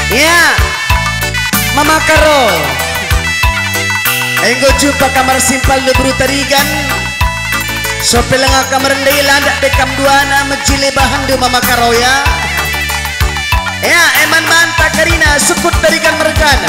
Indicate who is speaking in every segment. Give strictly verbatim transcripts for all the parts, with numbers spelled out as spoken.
Speaker 1: Ya, Mama Karo. Enggo jumpa kamar simpal lebru tarigan. Sopelanga kamar ndai landak bekam duana mejile bahandu Mama Karo ya. Ya, eman manta karina sukut tarigan mergana.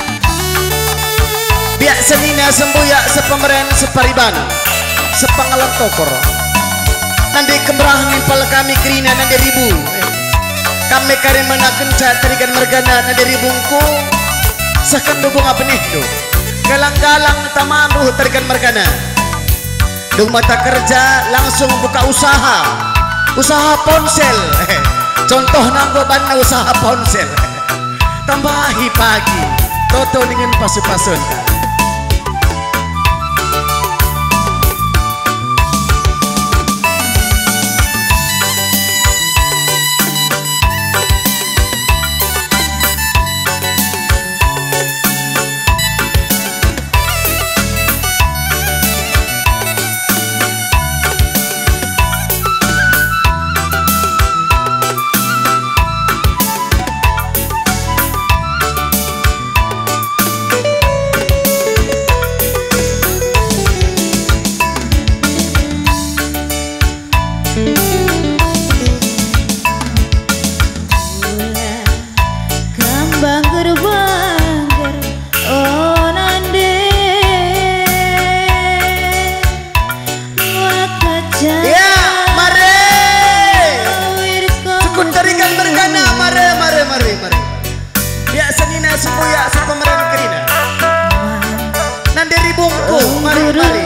Speaker 1: Biak senina sembuya sepemeren separibana. Sepangalan tokor. Nanti kemerahan nimpal kami kerina nanti ribu. Kami kare menaken tarigan mergana nanti ribungku. Sakan dubung apa nih tuh? Galang-galang tamanuh tarigan mergana. Dung mata kerja langsung buka usaha. Usaha ponsel. Contoh nanggo bana usaha ponsel. Tambahi pagi. Toto dengan pasu-pasun.
Speaker 2: Semuanya sepemeran kerina nanti ribungku mari-mari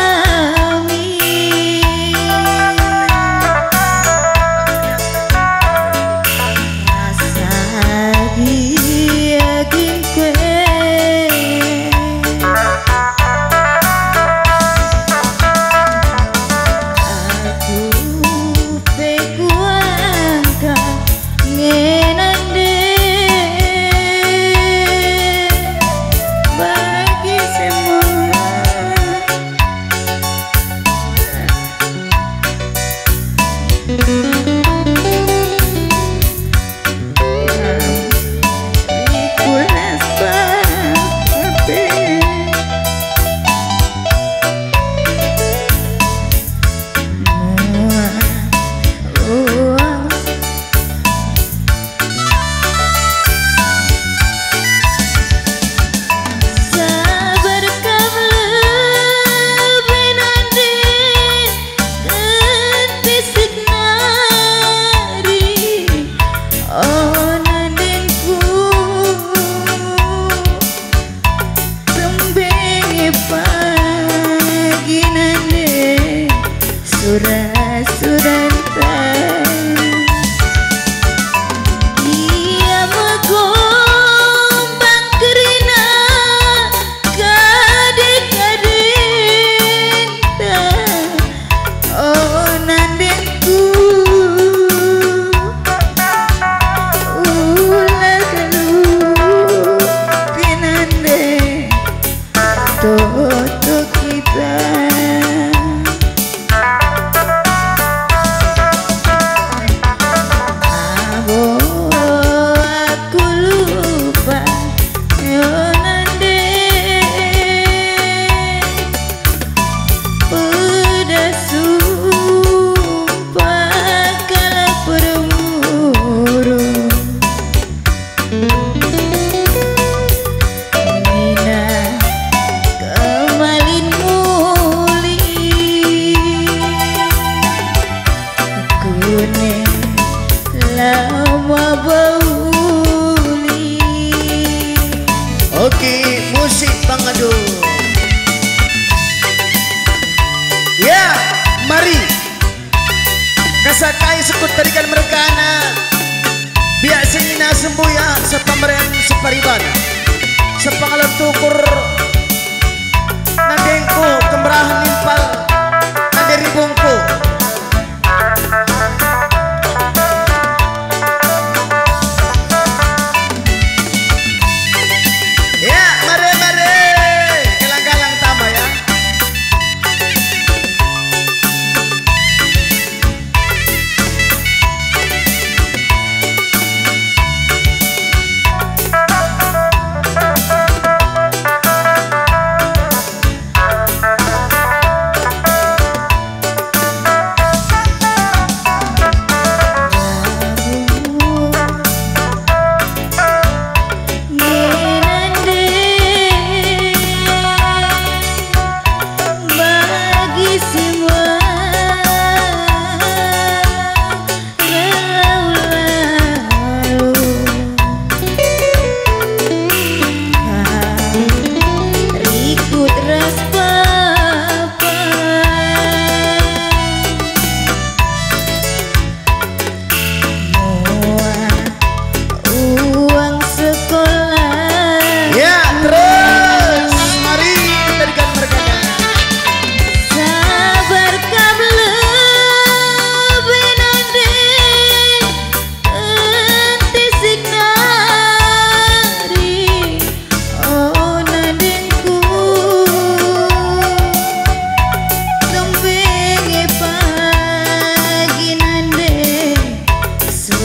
Speaker 1: Kasakai sekut tarikan mergana. Biak senina sembuya sepameren separibana. Sepangalan tukur nadengku kemerahan nimpal nade ribungku. Ya mare mare galang-galang tama ya.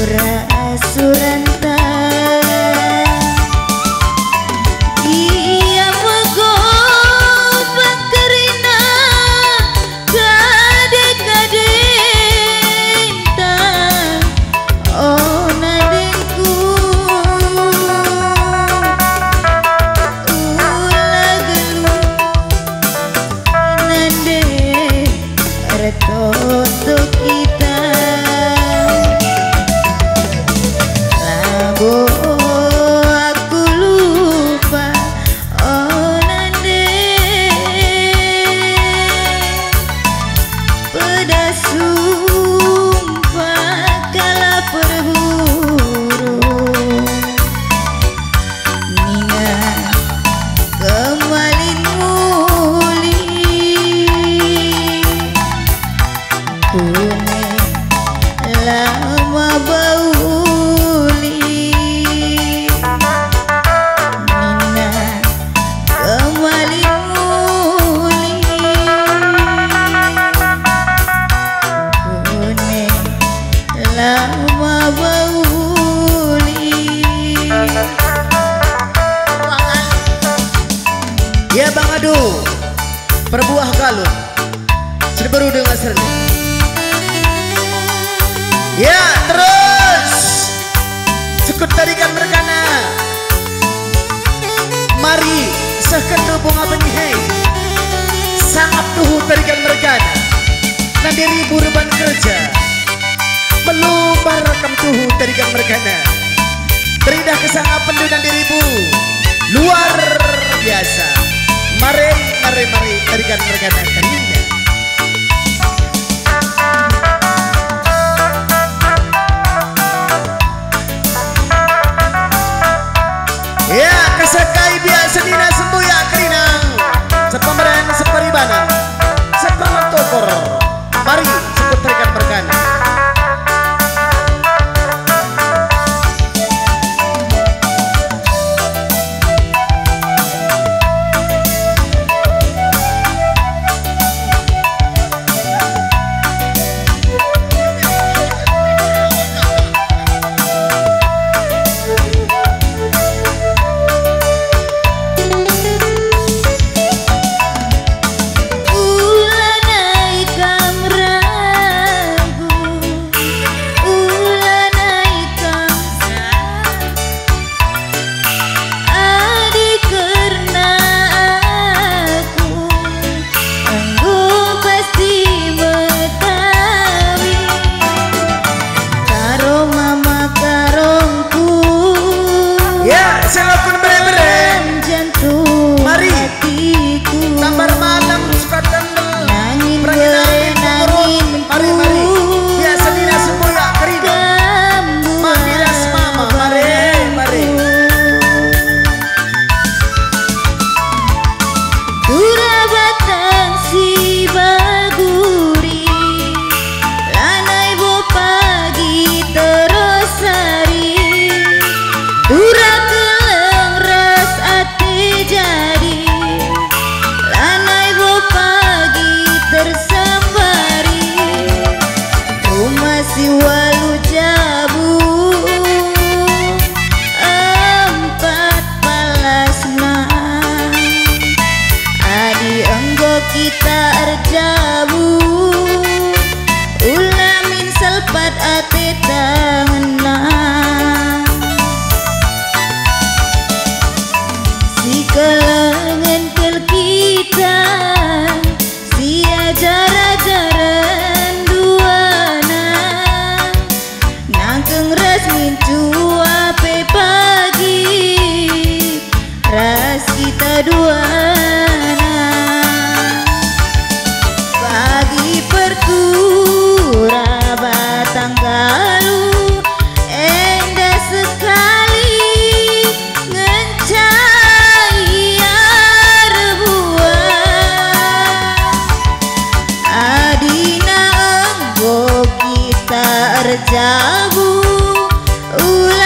Speaker 3: suranta iya mego bakerina kade-kade ta oh nadengku ulah gelu nande retoto kita lago aku lupa oh nande pedas sumpah kala berburu Nina kemalin muli kune lama bauli Nina kemalin muli kune lama bauli
Speaker 1: Ya Bang Adu, perbuah galon Serberu dengan serni. Ya terus cukup tarikan mergana. Mari sekendo bunga benihai sangat tuhu tarikan mergana. Nanti ribu reban kerja melubar rekam tuhu tarikan mergana. Teridah kesanga pendu nanti ribu luar biasa. Mari, mari, mari tarikan mergana karinya. Ya kesekai biasa dina sembuya kerinang sepemeren seperibana sepangat tokor. Mari sebut tarikan mergana. Siapun bere-bere
Speaker 3: jantung
Speaker 1: mari
Speaker 3: hatiku
Speaker 1: tambar malam suka tembel
Speaker 3: nangin
Speaker 1: perangin
Speaker 3: nangin
Speaker 1: mari mari biasa dina sembuya kerina mamiras mama mari mari
Speaker 3: Dura batang si baguri lanai bo pagi terus hari Dura jadi lanai bo pagi tersambari rumah si walu jabu empat palasna adi enggo kita erjabu ulamin selpat ate tangenang si kelangan kel kita si ajar-ajaran duana nangkeng resmin cua pe pagi ras kita duana pagi pertura batang galu endah sekali ngencai adina enggo kita erjabu ulah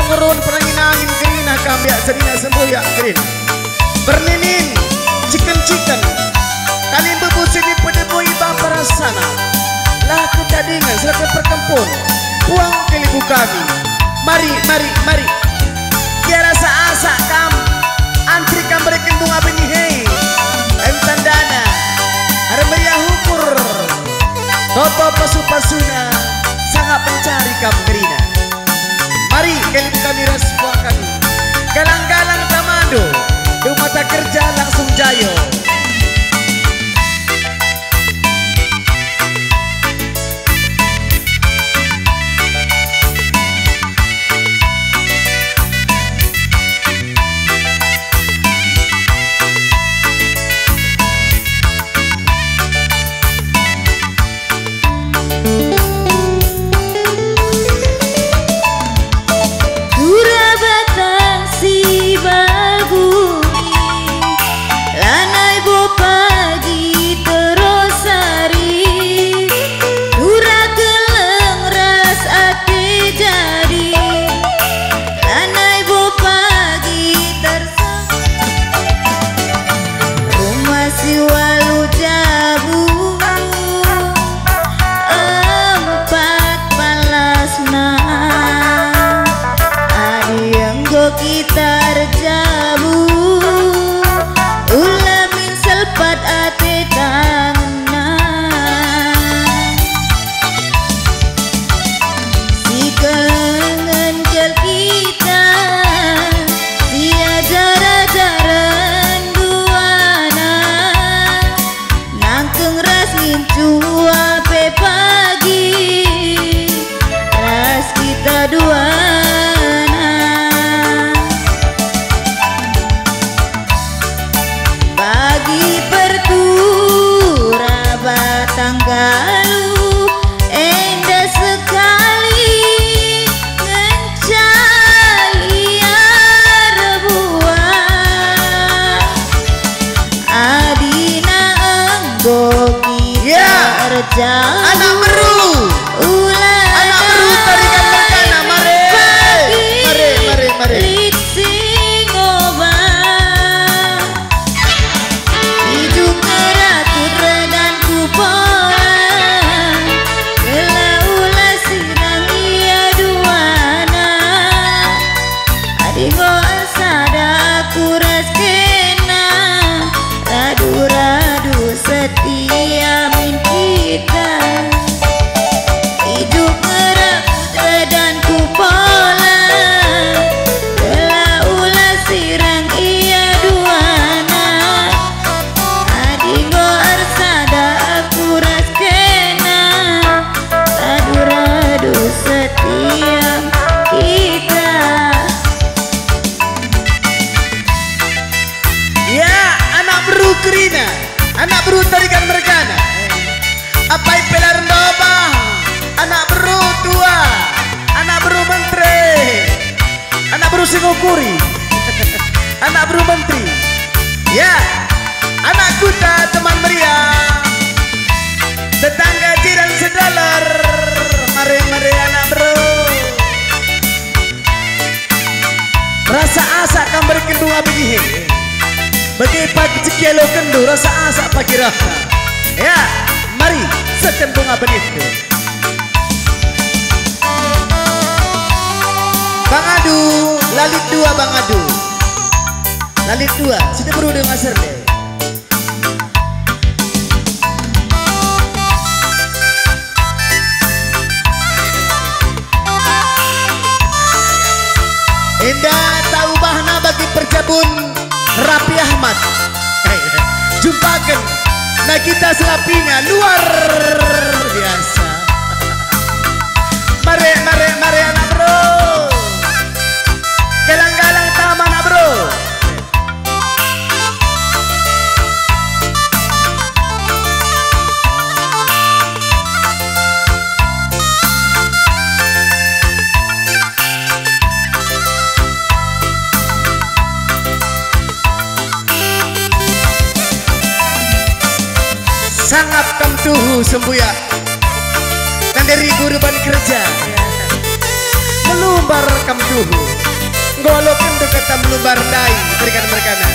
Speaker 1: ngurun perangin angin kerina kambiak serina semboyak kerina berninin ciken-ciken kalian bebusi di pedebu ibah perasana lah ketadingan serta perkempun puang kelibu kami mari mari mari kia rasa asa kam antri kam bereken bunga benih hei entan dana ada meriah hukur toto pasu-pasuna sangat pencari kam kerina mari kelibu kami rasuah kami galang-galang tamado rumah tak kerja langsung jayo.
Speaker 2: Anak meru, anak meru tarikan berkana, mari, mari, mari, mari. Anak beru tarikan merkana, apa pelar doba, anak beru tua, anak beru menteri, anak beru singokuri, anak beru menteri, ya, anak kuda teman meriah, tetangga jiran sedalar, mari mari anak beru, rasa asa kan berkendung abdi. Bagi pagi cekialo kendu rasa asa pagi rasa. Ya, mari sekan bunga benih. Bang Adu, lalit dua Bang Adu. Lalit dua, sudah perlu dengan serle. Indah tahu bahna bagi perjabun Rapi Ahmad, jumpakan, nah kita selapinya luar biasa. Mari, mari, mari anak bro, galang-galang taman anak bro. Sangat kamtuhu sembuya dan dari guru ban kerja melumbar kam duhu ngolo kendo kata melumbar dai berikan mereka na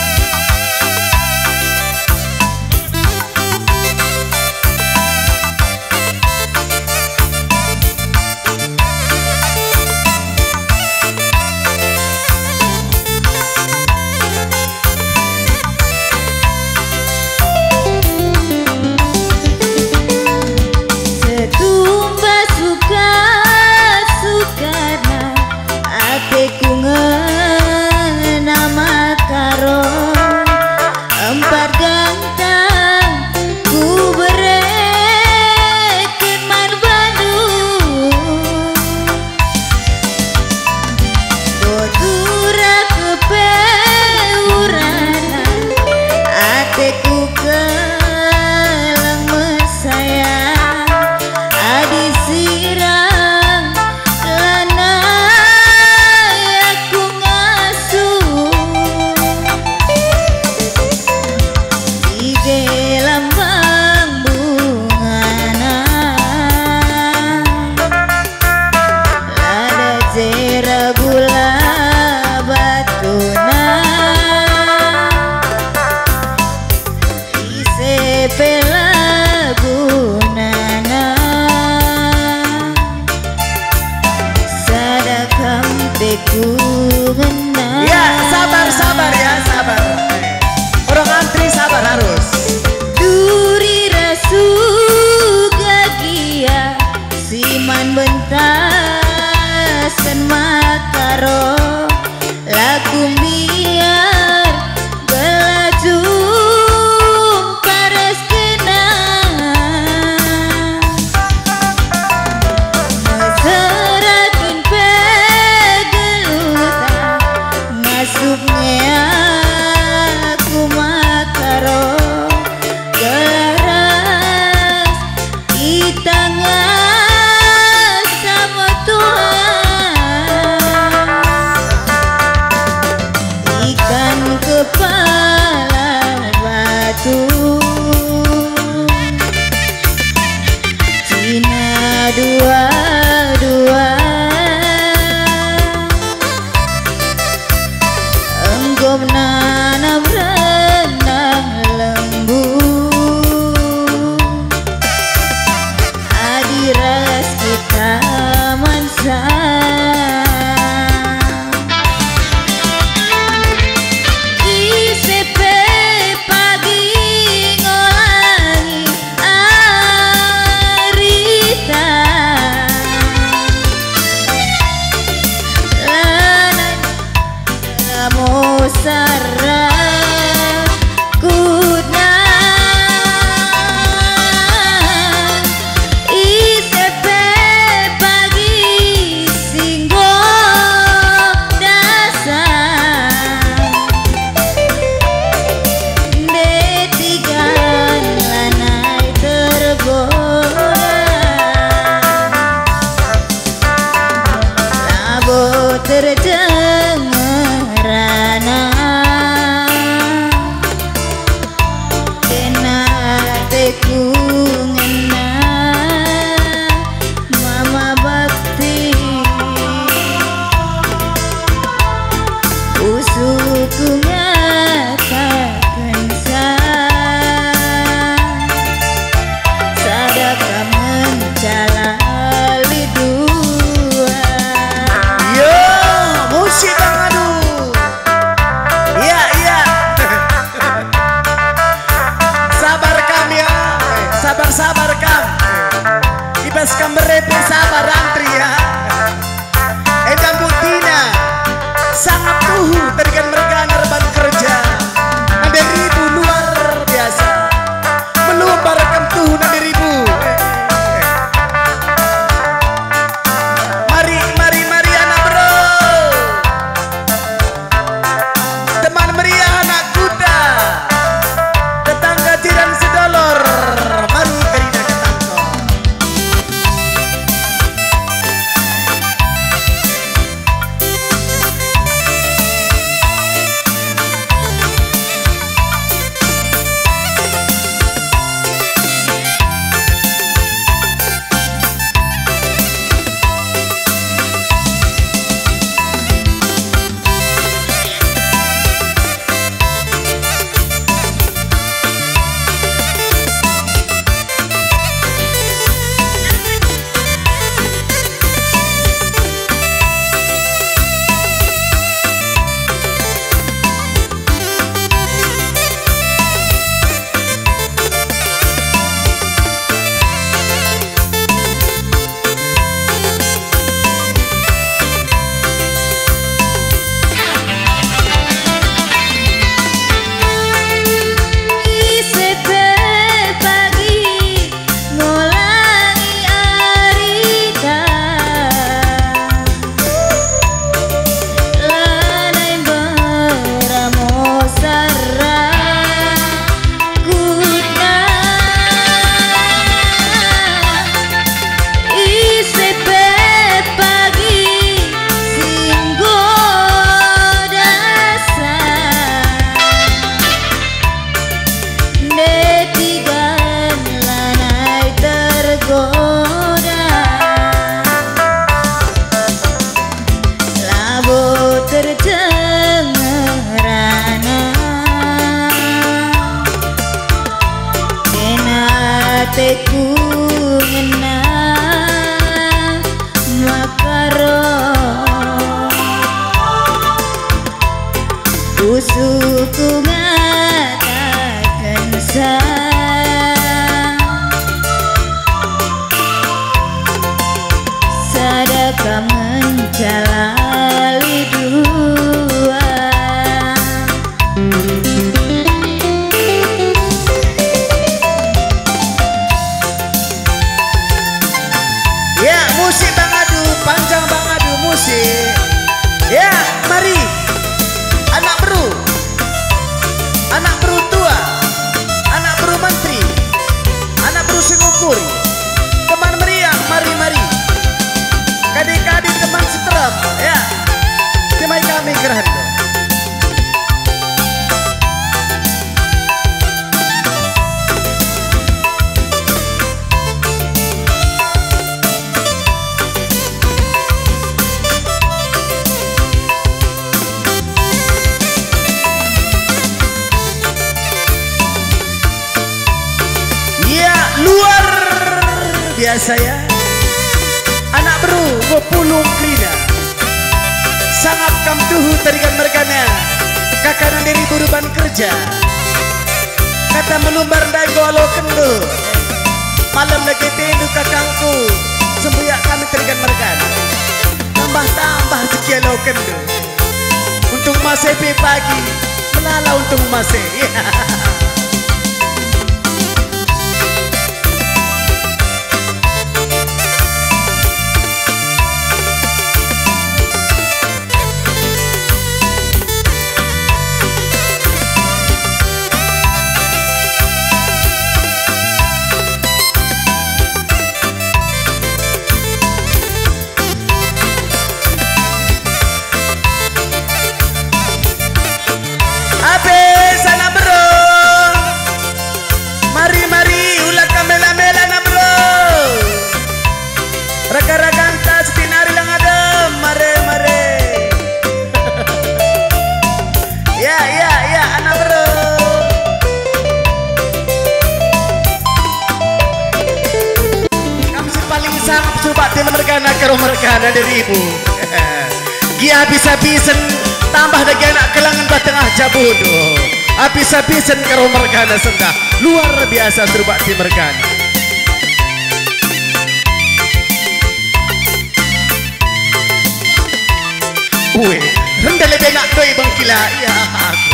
Speaker 1: ya sabar sabar ya sabar orang antri sabar harus
Speaker 3: duri rasu gagia siman bentasen makaro lagu biar belaju pares kena meserakin pegeluta ngasupnya aku makaro geras kita ngas sama Tuhan ikan kepala batu Cina dua-dua enggom nanam renang lembu adiras kita mansa isepe pagi ngolangi arita lanai namo sarra kuna isepe pagi singgo dasar detigan lanai tergoda labo terdengarana kena teku ngena mama bakti usuku ngatakan sadaka mencalali dua
Speaker 1: yo musik
Speaker 2: saya anak bro go pulung klina sangat kam tuhu tarikan merkana kakana diri buruban kerja kata melumbar dai go alo kendo malam lagi tindu kakangku sembuyak kami tarikan merkana tambah-tambah rezeki alo kendo untuk masih pagi melala untuk masih merkana karo merkana dari ibu gia habis-habisan tambah lagi anak kelangan batengah jabudo habis-habisan karo merkana sendah luar biasa serba di merkana weh rendah lebih nak doi bang kila ya aku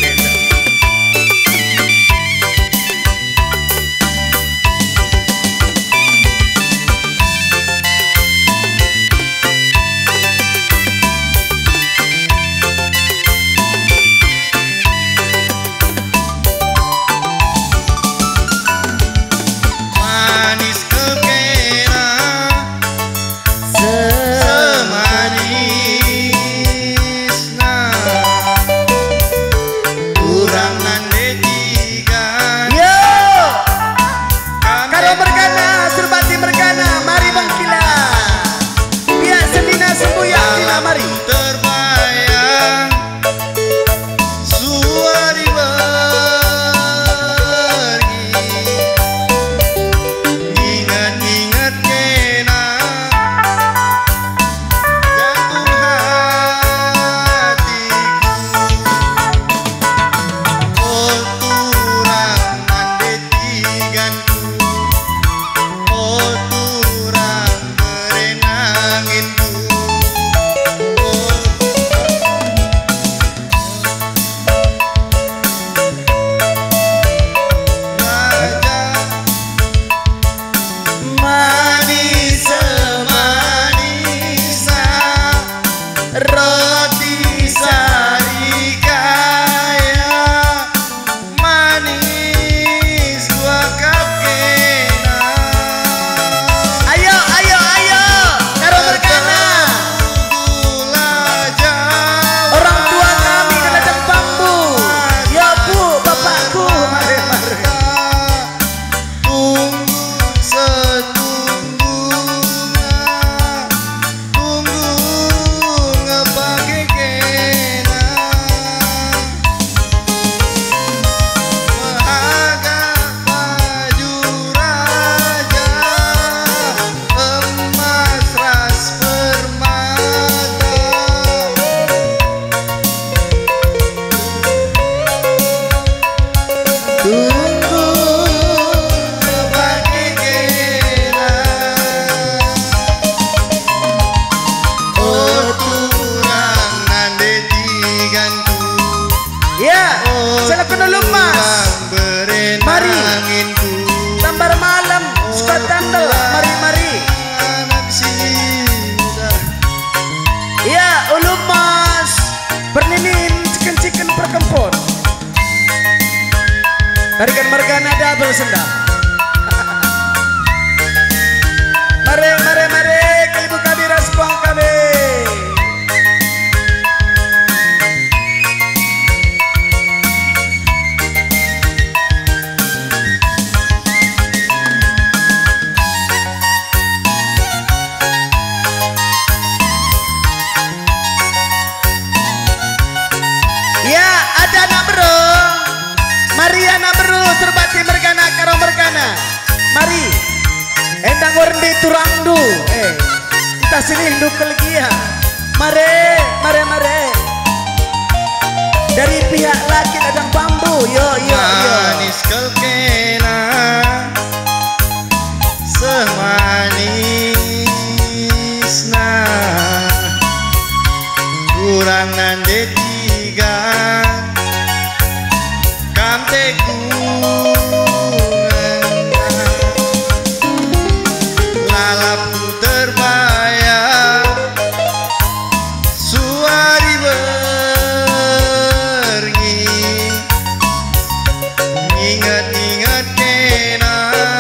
Speaker 2: tarikan merkana double sendal. Mari, mari, mari, kalibu kami respon kami. Ya, ada anak bro, Mariana bro, serbati merkana karo merkana. eh kita sini dukel gia. Mare, mare, mare. Dari pihak laki ladang bambu, yo yo yo.
Speaker 1: Manis kelkena semanisna kurang nande tiga kamteku lalapku terbayang suari bergi ingat-ingat kena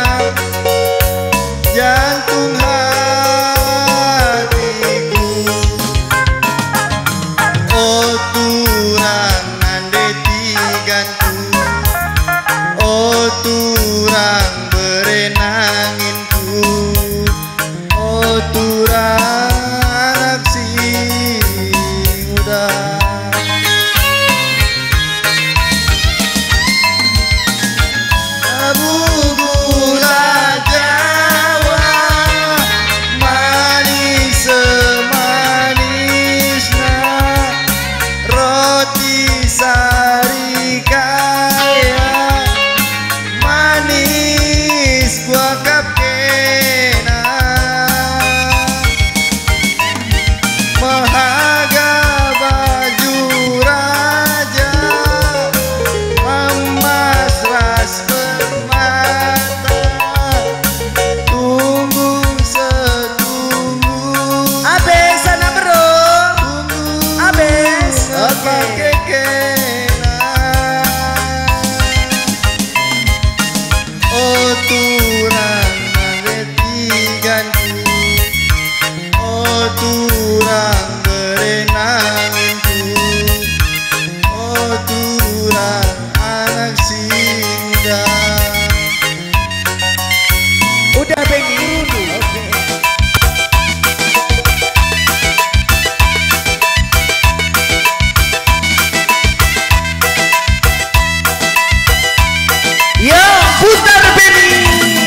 Speaker 1: jantung hatiku oh turang nande tiganku oh turang berenanginku oh turang anak sing udah Abu gula Jawa manis semanisna roti sari kaya manis buah kapkena mahaga baju raja emas ras permata tunggu setunggu
Speaker 2: Abes sana bro. Abes.
Speaker 1: apa kekena oh turang nangetiganku oh turang berenanginku oh turang anak sinda
Speaker 2: Udah Benny dulu. Oke. Yo, putar Benny.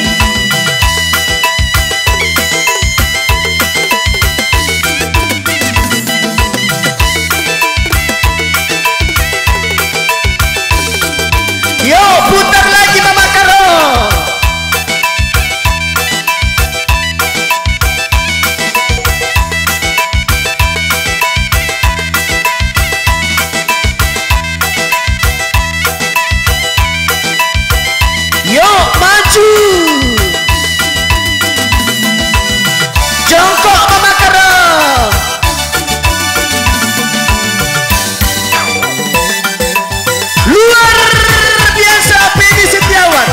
Speaker 2: Yo, putar lagi Mama Karo. Yo, maju. Jongkok Mama Karo. Luar biasa Benny Setiawan.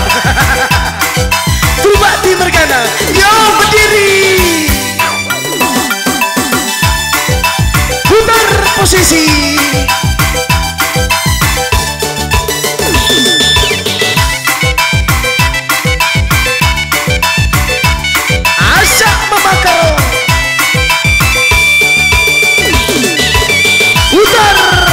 Speaker 2: Turbati Mergana. Yo, berdiri. Putar posisi. Asak Mama Karo. Putar.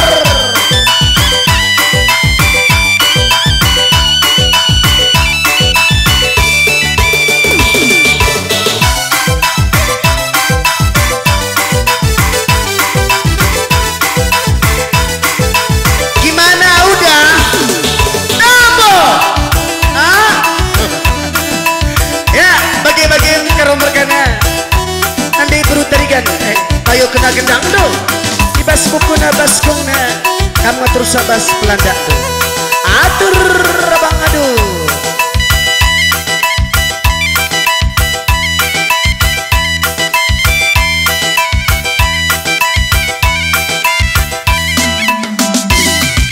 Speaker 2: Gimana udah? Nambo. Hah? Ya, bagi-bagi karo mergana. Andai perut tarigan. Eh, ayo kena gendang dong. Ibas bukuna baskungna. Kamu terus sabas pelanda tuh. Atur rabang aduh.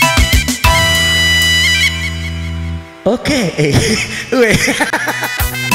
Speaker 2: Oke, eh, weh.